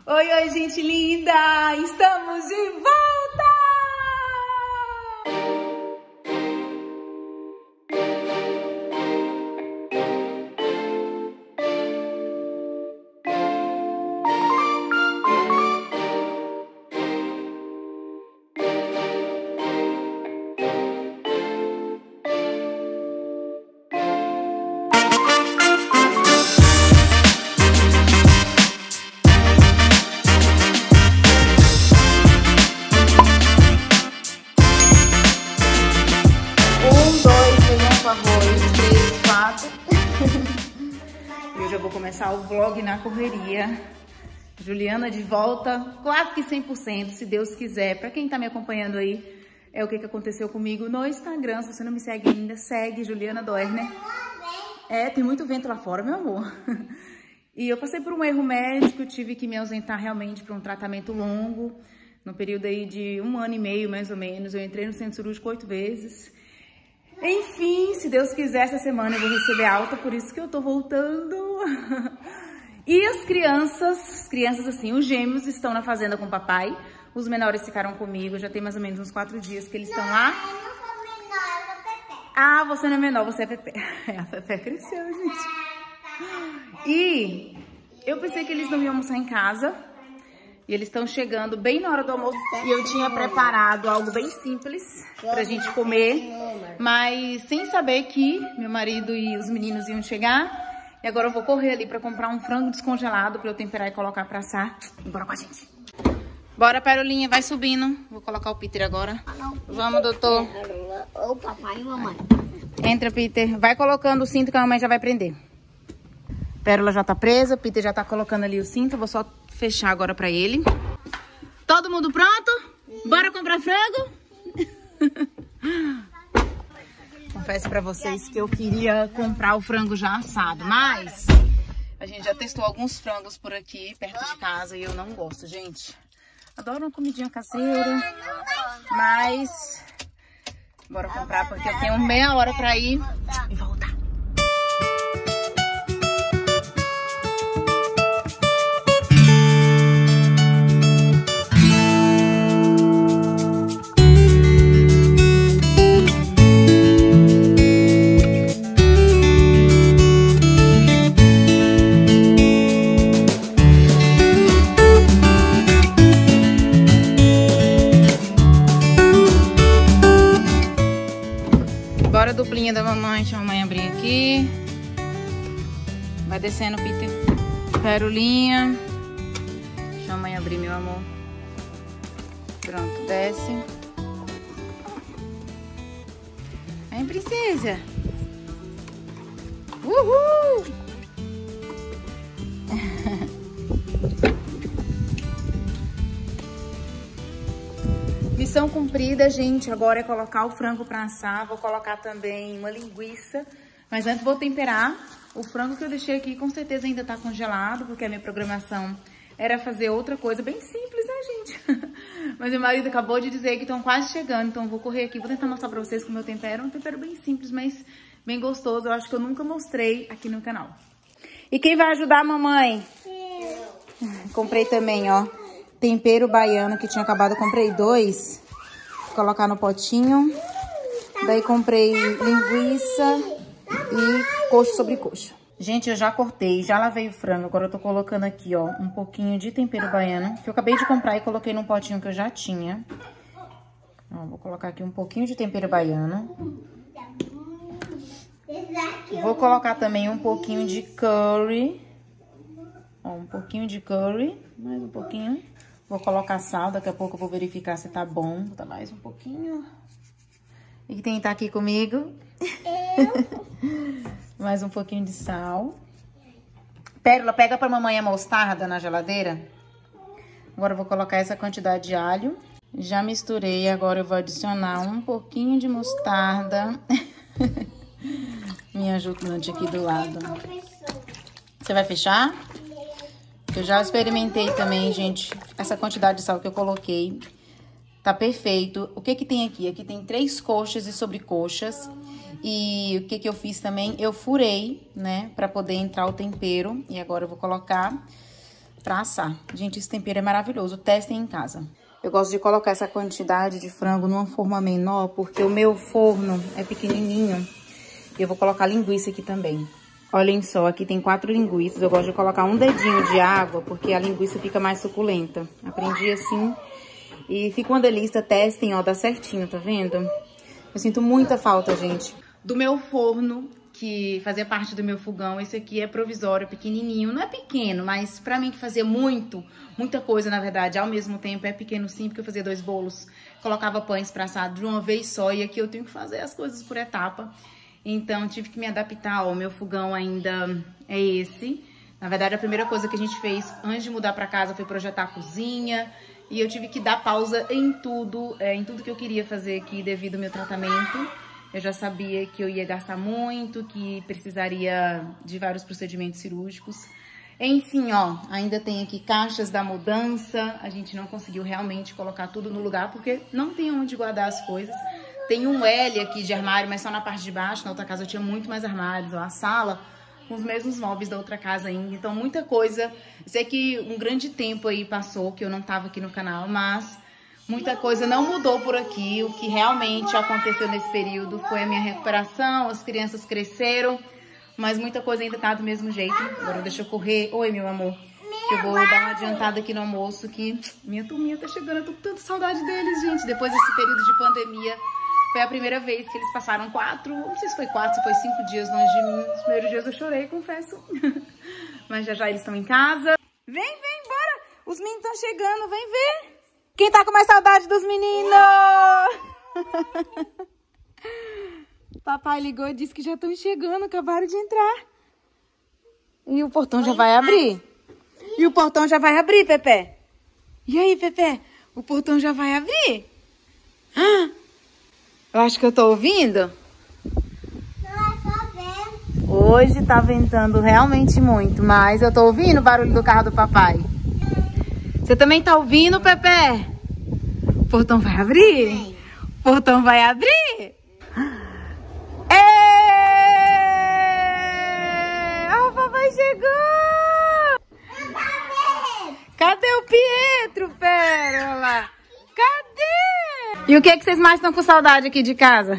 Oi, oi, gente linda! Estamos de volta! Eu já vou começar o vlog na correria. Juliana de volta, quase que 100%, se Deus quiser. Pra quem tá me acompanhando aí, é o que aconteceu comigo no Instagram. Se você não me segue ainda, segue Juliana Doerner. Tem muito vento lá fora, meu amor. E eu passei por um erro médico, tive que me ausentar realmente para um tratamento longo. No período aí de 1 ano e meio, mais ou menos. Eu entrei no centro cirúrgico 8 vezes. Enfim, se Deus quiser, essa semana eu vou receber alta, por isso que eu tô voltando. E as crianças assim, os gêmeos estão na fazenda com o papai. Os menores ficaram comigo, já tem mais ou menos uns 4 dias que eles estão lá. Eu não sou menor, eu sou Pepe. Ah, você não é menor, você é Pepe. A Pepe cresceu, gente. E eu pensei que eles não iam almoçar em casa. E eles estão chegando bem na hora do almoço. E eu tinha preparado algo bem simples pra gente comer. Mas sem saber que meu marido e os meninos iam chegar. E agora eu vou correr ali pra comprar um frango descongelado pra eu temperar e colocar pra assar. Bora com a gente. Bora, Perolinha, vai subindo. Vou colocar o Peter agora. Vamos, doutor. O papai e mamãe. Entra, Peter. Vai colocando o cinto que a mamãe já vai prender. Pérola já tá presa, Peter já tá colocando ali o cinto. Eu vou só fechar agora pra ele. Todo mundo pronto? Bora comprar frango? Confesso pra vocês que eu queria comprar o frango já assado, mas a gente já testou alguns frangos por aqui, perto de casa, e eu não gosto, gente. Adoro uma comidinha caseira, mas bora comprar porque eu tenho meia hora pra ir e voltar. Bora, duplinha da mamãe. Deixa a mamãe abrir aqui. Vai descendo, Peter. Perolinha. Deixa a mamãe abrir, meu amor. Pronto, desce. Vem, princesa. Uhul! Missão cumprida, gente. Agora é colocar o frango pra assar. Vou colocar também uma linguiça. Mas antes vou temperar. O frango que eu deixei aqui com certeza ainda tá congelado, porque a minha programação era fazer outra coisa bem simples, né, gente? Mas meu marido acabou de dizer que estão quase chegando, então eu vou correr aqui. Vou tentar mostrar pra vocês como eu tempero. Um tempero bem simples, mas bem gostoso. Eu acho que eu nunca mostrei aqui no canal. E quem vai ajudar a mamãe? Eu. Comprei também, ó, tempero baiano, que tinha acabado. Eu comprei 2. Vou colocar no potinho. Daí comprei linguiça e coxa sobre coxa. Gente, eu já cortei, já lavei o frango. Agora eu tô colocando aqui, ó, um pouquinho de tempero baiano, que eu acabei de comprar e coloquei num potinho que eu já tinha. Ó, vou colocar aqui um pouquinho de tempero baiano. Vou colocar também um pouquinho de curry. Ó, um pouquinho de curry, mais um pouquinho. Vou colocar sal, daqui a pouco eu vou verificar se tá bom. Vou botar mais um pouquinho. E quem tá aqui comigo? Mais um pouquinho de sal. Pérola, pega pra mamãe a mostarda na geladeira. Agora eu vou colocar essa quantidade de alho. Já misturei, agora eu vou adicionar um pouquinho de mostarda. Minha ajudante aqui do lado. Você vai fechar? Eu já experimentei também, gente, essa quantidade de sal que eu coloquei. Tá perfeito. O que que tem aqui? Aqui tem 3 coxas e sobrecoxas. E o que que eu fiz também? Eu furei, né, pra poder entrar o tempero. E agora eu vou colocar pra assar. Gente, esse tempero é maravilhoso. Testem em casa. Eu gosto de colocar essa quantidade de frango numa forma menor, porque o meu forno é pequenininho. E eu vou colocar linguiça aqui também. Olhem só, aqui tem 4 linguiças. Eu gosto de colocar um dedinho de água, porque a linguiça fica mais suculenta. Aprendi assim e fica uma delícia. Testem, ó, dá certinho, tá vendo? Eu sinto muita falta, gente, do meu forno, que fazia parte do meu fogão. Esse aqui é provisório, pequenininho. Não é pequeno, mas pra mim que fazia muita coisa, na verdade, ao mesmo tempo. É pequeno sim, porque eu fazia 2 bolos, colocava pães pra assar de uma vez só. E aqui eu tenho que fazer as coisas por etapa. Então, tive que me adaptar. O meu fogão ainda é esse. Na verdade, a primeira coisa que a gente fez antes de mudar pra casa foi projetar a cozinha. E eu tive que dar pausa em tudo que eu queria fazer aqui devido ao meu tratamento. Eu já sabia que eu ia gastar muito, que precisaria de vários procedimentos cirúrgicos. Enfim, ó, ainda tem aqui caixas da mudança. A gente não conseguiu realmente colocar tudo no lugar, porque não tem onde guardar as coisas. Tem um L aqui de armário, mas só na parte de baixo. Na outra casa eu tinha muito mais armários. Ó, a sala com os mesmos móveis da outra casa ainda. Então, muita coisa. Sei que um grande tempo aí passou, que eu não tava aqui no canal, mas muita coisa não mudou por aqui. O que realmente aconteceu nesse período foi a minha recuperação. As crianças cresceram, mas muita coisa ainda tá do mesmo jeito. Agora deixa eu correr. Oi, meu amor. Eu vou dar uma adiantada aqui no almoço, que minha turminha tá chegando. Eu tô com tanta saudade deles, gente. Depois desse período de pandemia, foi a primeira vez que eles passaram 4, não sei se foi 4, se foi 5 dias longe de mim. Os primeiros dias eu chorei, confesso. Mas já eles estão em casa. Vem, bora! Os meninos estão chegando, vem ver. Quem tá com mais saudade dos meninos? Papai ligou e disse que já estão chegando, acabaram de entrar. E o portão já vai abrir. E o portão já vai abrir, Pepe. E aí, Pepe? O portão já vai abrir? Eu acho que eu tô ouvindo. Não, é só vento. Hoje tá ventando realmente muito, mas eu tô ouvindo o barulho do carro do papai. Você também tá ouvindo, Pepe? O portão vai abrir? Sim. O portão vai abrir? Ó, o papai chegou! Cadê o Pietro, Pérola? Cadê? E o que vocês mais estão com saudade aqui de casa?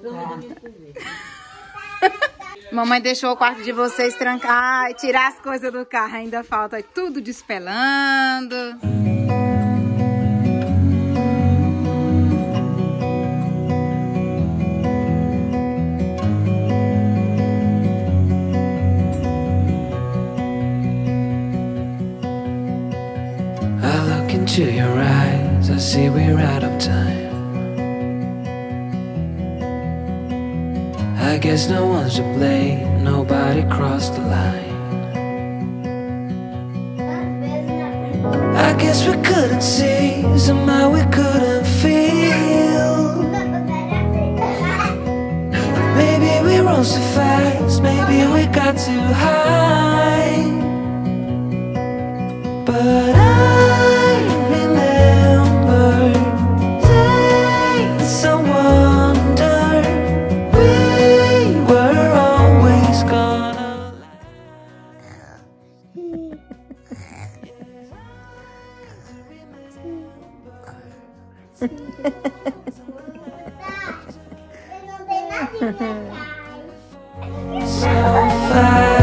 Mamãe deixou o quarto de vocês trancar e tirar as coisas do carro. Ainda falta tudo despelando. I look into your eyes, I see we're out of time. I guess no one's to blame, nobody crossed the line. I guess we couldn't see, somehow we couldn't feel. Maybe we rose too fast, maybe we got too high. But I remember days I wonder we were always gonna Não tem nada so fast.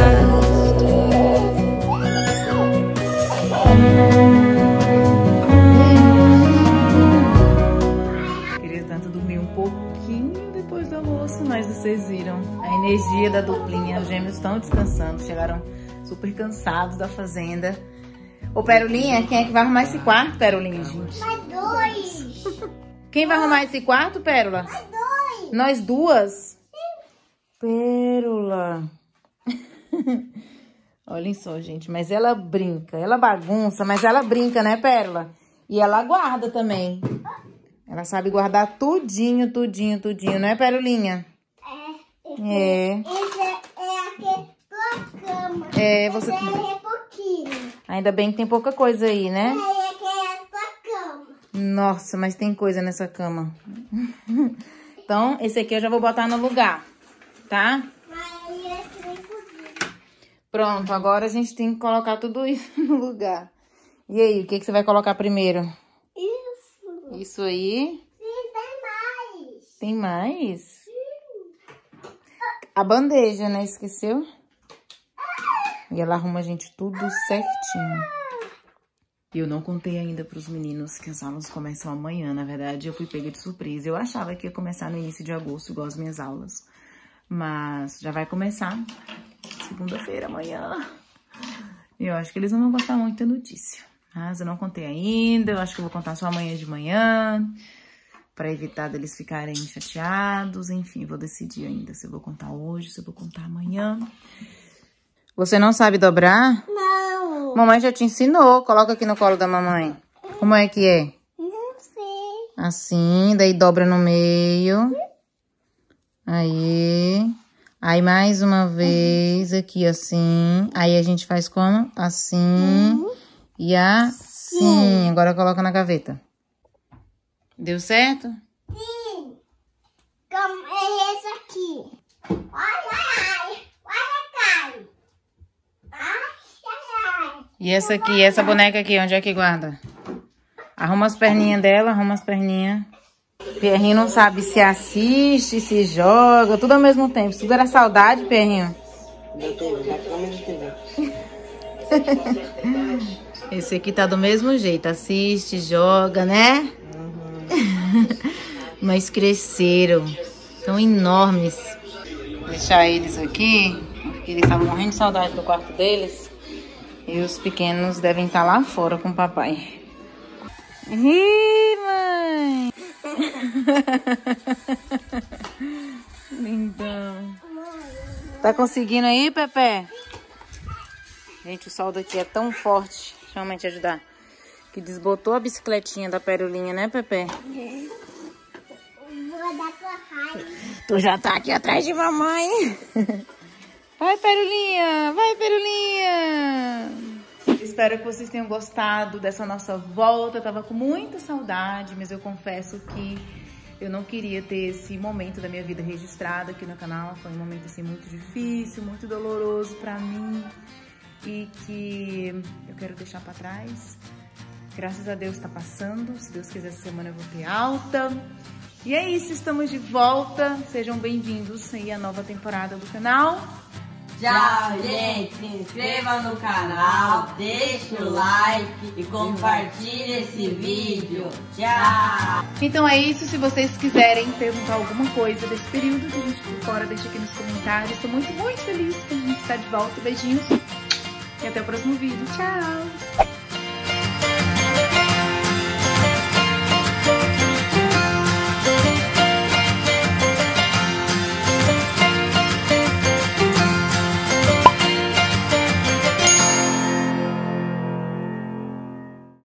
Queria tanto dormir um pouquinho depois do almoço, mas vocês viram a energia da duplinha. Os gêmeos estão descansando, chegaram super cansados da fazenda. Ô, Perolinha, quem é que vai arrumar esse quarto, Perolinha, gente? Nós dois. Quem vai arrumar esse quarto, Pérola? Nós dois. Nós duas? Pérola. Olhem só, gente, mas ela brinca, ela bagunça, mas ela brinca, né, Pérola? E ela guarda também. Ela sabe guardar tudinho, tudinho, tudinho, não é, Pérolinha? É. Esse é aqui tua cama. É, você... Esse é pouquinho. Ainda bem que tem pouca coisa aí, né? Aí aqui é a tua cama. Nossa, mas tem coisa nessa cama. Então, esse aqui eu já vou botar no lugar, tá? Aí esse nem cozinha. Pronto, agora a gente tem que colocar tudo isso no lugar. E aí, o que você vai colocar primeiro? Isso. Isso aí? Sim, tem mais. Tem mais? Sim. A bandeja, né? Esqueceu? E ela arruma a gente tudo certinho. E eu não contei ainda pros meninos que as aulas começam amanhã. Na verdade, eu fui pega de surpresa. Eu achava que ia começar no início de agosto, igual as minhas aulas. Mas já vai começar segunda-feira, amanhã. E eu acho que eles não vão gostar muito da notícia. Mas eu não contei ainda. Eu acho que eu vou contar só amanhã de manhã. Pra evitar deles ficarem chateados. Enfim, vou decidir ainda se eu vou contar hoje, se eu vou contar amanhã. Você não sabe dobrar? Não. Mamãe já te ensinou. Coloca aqui no colo da mamãe. Como é que é? Não sei. Assim, daí dobra no meio. Aí. Aí mais uma vez aqui assim. Aí a gente faz como? Assim. E assim. Agora coloca na gaveta. Deu certo? Sim. Como é esse aqui? Ai, ai, ai. Ai, cai. Ai, ai, ai. E essa aqui, essa boneca aqui, onde é que guarda? Arruma as perninhas dela, arruma as perninhas. Pierrinho não sabe se assiste, se joga, tudo ao mesmo tempo. Tudo era saudade, Pierrinho? Esse aqui tá do mesmo jeito, assiste, joga, né? Mas cresceram, tão enormes. Vou deixar eles aqui, porque eles estavam morrendo de saudade do quarto deles. E os pequenos devem estar lá fora com o papai. Ih, mãe! Lindão. Tá conseguindo aí, Pepe? Gente, o sol daqui é tão forte. Deixa a mãe te ajudar. Que desbotou a bicicletinha da Perolinha, né, Pepe? Vou dar sua raiva. Tu já tá aqui atrás de mamãe. Vai, Perolinha! Vai, Perolinha! Espero que vocês tenham gostado dessa nossa volta. Eu tava com muita saudade, mas eu confesso que eu não queria ter esse momento da minha vida registrado aqui no canal. Foi um momento assim muito difícil, muito doloroso pra mim e que eu quero deixar pra trás. Graças a Deus tá passando. Se Deus quiser, essa semana eu vou ter alta. E é isso, estamos de volta. Sejam bem-vindos aí à nova temporada do canal. Tchau, gente! Se inscreva no canal, deixa o like e compartilhe esse vídeo. Tchau! Então é isso, se vocês quiserem perguntar alguma coisa desse período que a gente ficou fora, deixa aqui nos comentários. Estou muito, muito feliz que a gente está de volta. Beijinhos e até o próximo vídeo. Tchau!